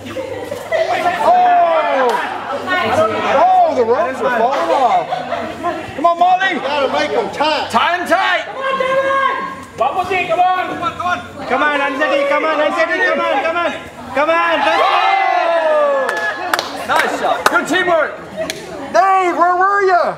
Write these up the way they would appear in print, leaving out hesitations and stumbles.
Oh, the ropes are falling off. Come on, Molly. You gotta make them tight. Tie them tight. Come on, David. Vamos, come on. Come on, come on. Come on, Anjali, come on, Anjali, come on, come on. Come on, Nice shot. Good teamwork. Dave, where were you?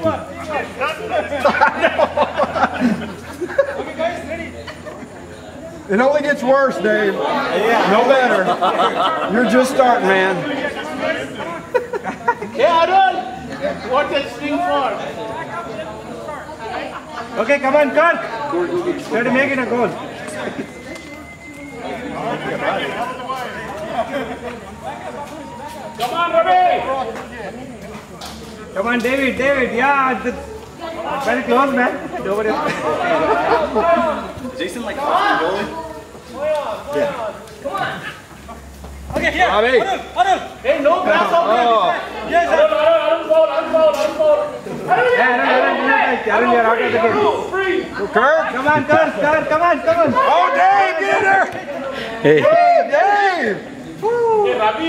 It only gets worse, Dave. No better. You're just starting, man. Hey, Arun. What is string for? Okay, come on, Kurt. Try to make it a goal. Come on, Ravi. Come on, David, yeah. Very close, man. Nobody. Jason like goalie? Come on. Okay, here. Bobby. Arun. Hey, no grass over there. Yes, Arun, ball. Arun, you're out of the game. Kurt. Come on, Kurt, come on. Oh, Dave, get her. Hey. Dave. Hey, Ravi.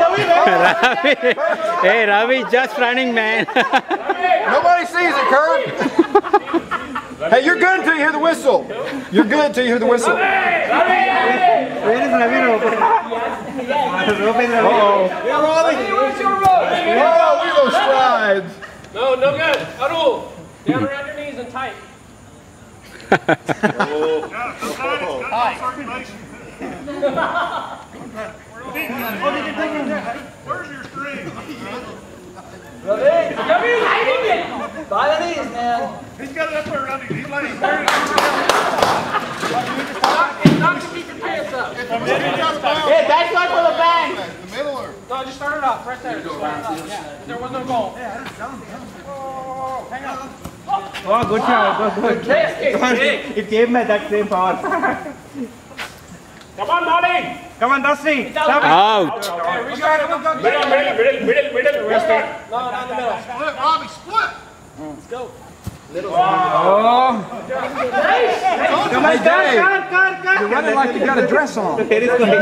Hey, Ravi, just running, man. Nobody sees it, Kurt. Hey, you're good until you hear the whistle. You're good until you hear the whistle. Where is Ravi? Rope is Ravi. Uh-oh. Where's your rope? Oh, look at those strides. No good. Arun. Down around your knees and tight. Where's your string? He's got it up there around him. He's letting him carry it. Not to keep your pants up. Hey, that's not for the bang. The middle or? No, just start it off right there. Just start it off. Yeah. There was no goal. Hang on. Oh, good shot, good. Come on, it gave me that same power. Come on, Molly. Come on, Dusty. Out. Okay, restart it. Middle. Restart. No, not in the middle. Split, Robbie, split! Let's go. Oh. Come on, Dave. Kurt. You're running like you got a dress on. There is going.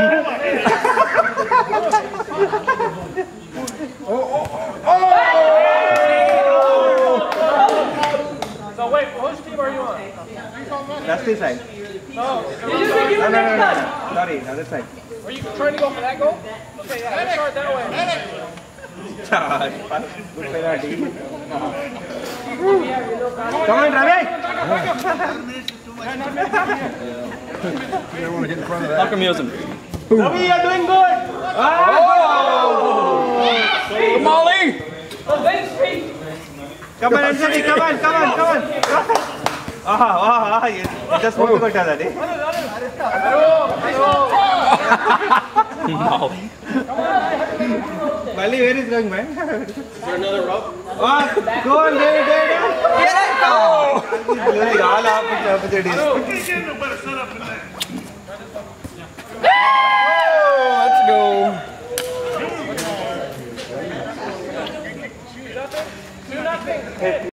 So wait, whose team are you on? Dusty side. No. No. Sorry, other side. Are you trying to go for that goal? Okay, yeah, let's start that way. Good penalty. Come on, Ravi. You don't want to get in front of that. Ravi, you're doing good. Molly. Come on, Anjali, come on. You just want to go to that, eh? Molly, where is going, man? Is there another rope? Go on, David. Get it! Oh! All opportunities. You can't get no better setup than that.